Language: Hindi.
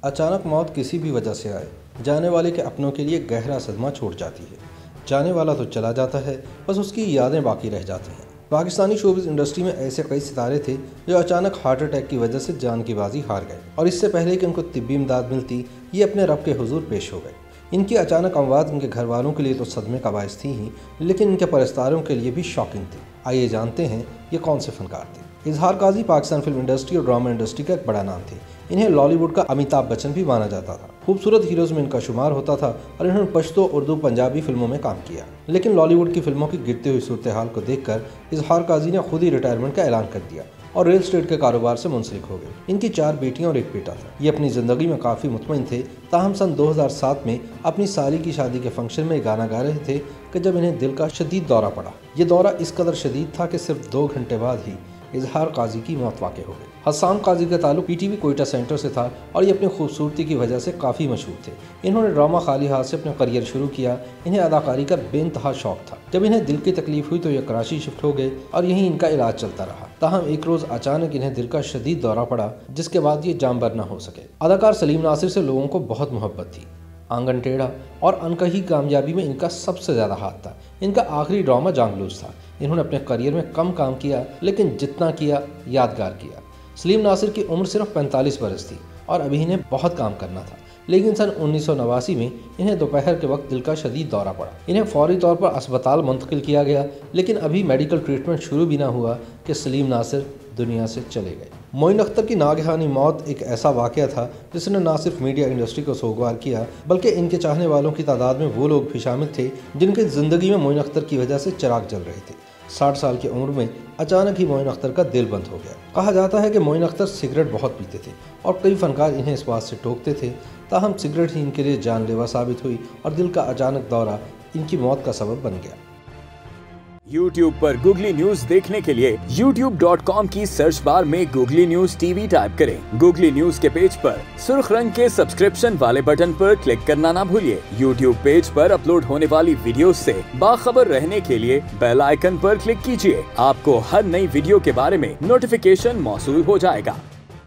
अचानक मौत किसी भी वजह से आए, जाने वाले के अपनों के लिए गहरा सदमा छोड़ जाती है। जाने वाला तो चला जाता है, बस उसकी यादें बाकी रह जाती हैं। पाकिस्तानी शोबिज़ इंडस्ट्री में ऐसे कई सितारे थे जो अचानक हार्ट अटैक की वजह से जान की बाजी हार गए और इससे पहले कि उनको तिब्बी इमदाद मिलती, ये अपने रब के हुजूर पेश हो गए। इनकी अचानक अमवात इनके घर वालों के लिए तो सदमे का बायस थी ही, लेकिन इनके परस्तारों के लिए भी शॉकिंग थी। आइए जानते हैं ये कौन से फनकार थे। इजहार काजी पाकिस्तान फिल्म इंडस्ट्री और ड्रामा इंडस्ट्री का एक बड़ा नाम थे। इन्हें लॉलीवुड का अमिताभ बच्चन भी माना जाता था। खूबसूरत हीरोज में इनका शुमार होता था और इन्होंने पश्तो, उर्दू, पंजाबी फिल्मों में काम किया। लेकिन लॉलीवुड की फिल्मों की गिरती हुई सूरत हाल को देखकर इजहार काजी ने खुद ही रिटायरमेंट का ऐलान कर दिया और रियल एस्टेट के कारोबार से मुंसलिक हो गए। इनकी 4 बेटियां और 1 बेटा था। ये अपनी ज़िंदगी में काफ़ी मुतमईन थे। ताहम सन 2007 में अपनी साली की शादी के फंक्शन में गाना गा रहे थे कि जब इन्हें दिल का शदीद दौरा पड़ा। ये दौरा इस कदर शदीद था कि सिर्फ 2 घंटे बाद ही इजहार काजी की मौत वाक़ हो गई। हस्सान काजी का ताल्लुक पीटीवी कोयटा सेंटर से था और ये अपनी खूबसूरती की वजह से काफ़ी मशहूर थे। इन्होंने ड्रामा खाली हाथ से अपना करियर शुरू किया। इन्हें अदाकारी का बेइंतहा शौक था। जब इन्हें दिल की तकलीफ हुई तो ये कराची शिफ्ट हो गए और यहीं इनका इलाज चलता रहा। ताहम एक रोज़ अचानक इन्हें दिल का शदीद दौरा पड़ा, जिसके बाद ये जामबर न हो सके। अदाकार सलीम नासिर से लोगों को बहुत मोहब्बत थी। आंगन टेढ़ा और अनकही कामयाबी में इनका सबसे ज़्यादा हाथ था। इनका आखिरी ड्रामा जांगलूस था। इन्होंने अपने करियर में कम काम किया, लेकिन जितना किया यादगार किया। सलीम नासिर की उम्र सिर्फ 45 बरस थी और अभी इन्हें बहुत काम करना था। लेकिन सन 1989 में इन्हें दोपहर के वक्त दिल का शदीद दौरा पड़ा। इन्हें फौरी तौर पर अस्पताल मुंतकिल किया गया, लेकिन अभी मेडिकल ट्रीटमेंट शुरू भी ना हुआ कि सलीम नासिर दुनिया से चले गए। मोइन अख्तर की नागहानी मौत एक ऐसा वाक़या था जिसने न सिर्फ मीडिया इंडस्ट्री को सोगवार किया, बल्कि इनके चाहने वालों की तादाद में वो लोग भी शामिल थे जिनकी ज़िंदगी में मोइन अख्तर की वजह से चिराग जल रहे थे। 60 साल की उम्र में अचानक ही मोइन अख्तर का दिल बंद हो गया। कहा जाता है कि मोइन अख्तर सिगरेट बहुत पीते थे और कई फनकार इन्हें इस बात से टोकते थे। ताहम सिगरेट ही इनके लिए जानलेवा साबित हुई और दिल का अचानक दौरा इनकी मौत का सबब बन गया। YouTube पर गूगली न्यूज देखने के लिए youtube.com की सर्च बार में गूगली न्यूज टीवी टाइप करें। गूगली न्यूज के पेज पर सुर्ख रंग के सब्सक्रिप्शन वाले बटन पर क्लिक करना ना भूलिए। YouTube पेज पर अपलोड होने वाली वीडियोस से बाखबर रहने के लिए बेल आइकन पर क्लिक कीजिए। आपको हर नई वीडियो के बारे में नोटिफिकेशन मौसूल हो जाएगा।